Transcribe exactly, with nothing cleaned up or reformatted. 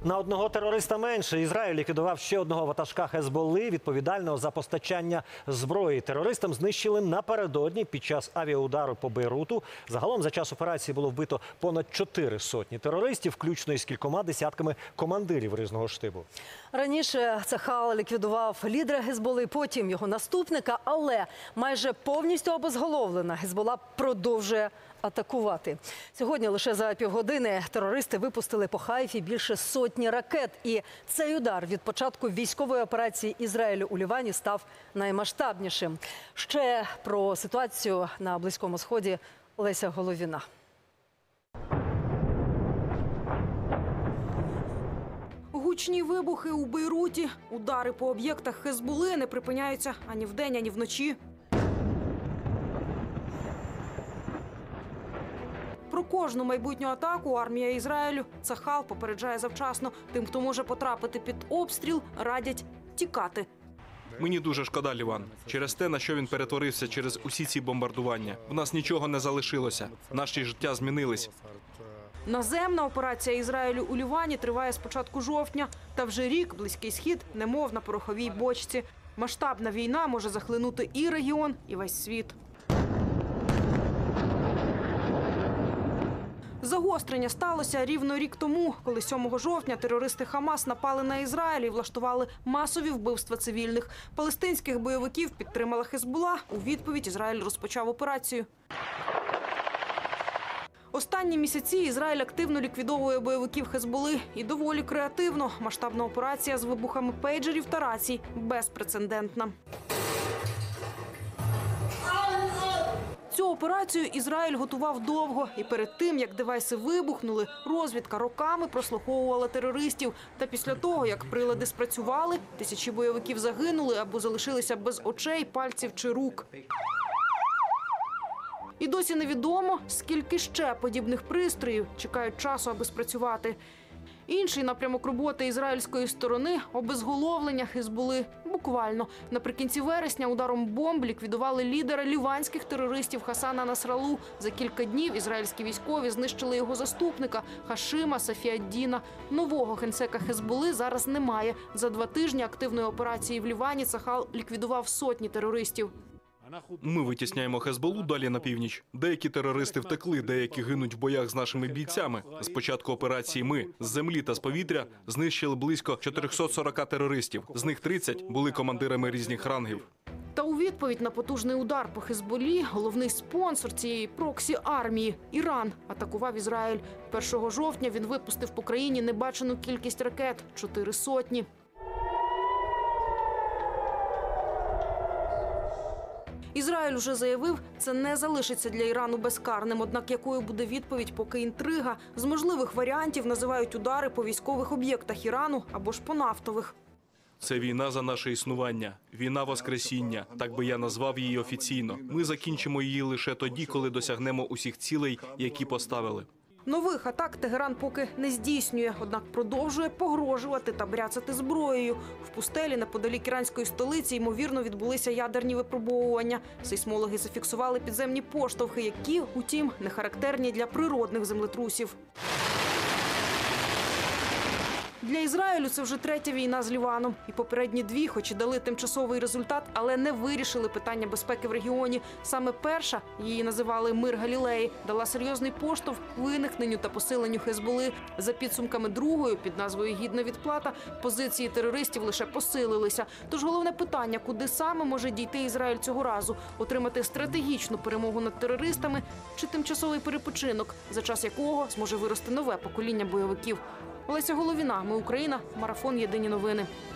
На одного терориста менше. Ізраїль ліквідував ще одного ватажка Хезболли, відповідального за постачання зброї. Терористам знищили напередодні під час авіаудару по Бейруту. Загалом за час операції було вбито понад чотири сотні терористів, включно із кількома десятками командирів різного штибу. Раніше Цахал ліквідував лідера Хезболли, потім його наступника, але майже повністю обезголовлена Хезболла продовжує атакувати. Сьогодні лише за півгодини терористи випустили по Хайфі більше сотні ракет. І цей удар від початку військової операції Ізраїлю у Лівані став наймасштабнішим. Ще про ситуацію на Близькому Сході Леся Головіна. Гучні вибухи у Бейруті, удари по об'єктах Хезболли не припиняються ані вдень, ані вночі. Про кожну майбутню атаку армія Ізраїлю Цахал попереджає завчасно. Тим, хто може потрапити під обстріл, радять тікати. Мені дуже шкода Ліван. Через те, на що він перетворився через усі ці бомбардування. В нас нічого не залишилося. Наші життя змінились. Наземна операція Ізраїлю у Лівані триває з початку жовтня. Та вже рік Близький Схід немов на пороховій бочці. Масштабна війна може захлинути і регіон, і весь світ. Загострення сталося рівно рік тому, коли сьомого жовтня терористи Хамас напали на Ізраїль і влаштували масові вбивства цивільних. Палестинських бойовиків підтримала Хезболла. У відповідь Ізраїль розпочав операцію. Останні місяці Ізраїль активно ліквідовує бойовиків Хезболли. І доволі креативно. Масштабна операція з вибухами пейджерів та рацій безпрецедентна. Цю операцію Ізраїль готував довго. І перед тим, як девайси вибухнули, розвідка роками прослуховувала терористів. Та після того, як прилади спрацювали, тисячі бойовиків загинули або залишилися без очей, пальців чи рук. І досі невідомо, скільки ще подібних пристроїв чекають часу, аби спрацювати. Інший напрямок роботи ізраїльської сторони – обезголовлення Хезболли. Буквально. Наприкінці вересня ударом бомб ліквідували лідера ліванських терористів Хасана Насраллу. За кілька днів ізраїльські військові знищили його заступника Хашима Сафіаддіна. Нового генсека Хезболли зараз немає. За два тижні активної операції в Лівані Цахал ліквідував сотні терористів. Ми витісняємо Хезболлу далі на північ. Деякі терористи втекли, деякі гинуть в боях з нашими бійцями. З початку операції ми з землі та з повітря знищили близько чотирьохсот сорока терористів. З них тридцять були командирами різних рангів. Та у відповідь на потужний удар по Хезболлі головний спонсор цієї проксі-армії – Іран – атакував Ізраїль. першого жовтня він випустив по країні небачену кількість ракет – чотири сотні. Ізраїль уже заявив, це не залишиться для Ірану безкарним. Однак якою буде відповідь, поки інтрига. З можливих варіантів називають удари по військових об'єктах Ірану або ж по нафтових. Це війна за наше існування, війна воскресіння, так би я назвав її офіційно. Ми закінчимо її лише тоді, коли досягнемо усіх цілей, які поставили. Нових атак Тегеран поки не здійснює, однак продовжує погрожувати та бряцати зброєю. В пустелі неподалік іранської столиці, ймовірно, відбулися ядерні випробовування. Сейсмологи зафіксували підземні поштовхи, які, утім, не характерні для природних землетрусів. Для Ізраїлю це вже третя війна з Ліваном. І попередні дві, хоч і дали тимчасовий результат, але не вирішили питання безпеки в регіоні. Саме перша, її називали «Мир Галілеї», дала серйозний поштовх виникненню та посиленню Хезболли. За підсумками другої, під назвою «Гідна відплата», позиції терористів лише посилилися. Тож головне питання, куди саме може дійти Ізраїль цього разу? Отримати стратегічну перемогу над терористами чи тимчасовий перепочинок, за час якого зможе вирости нове покоління бойовиків? Леся Головіна, ми Україна, марафон «Єдині новини».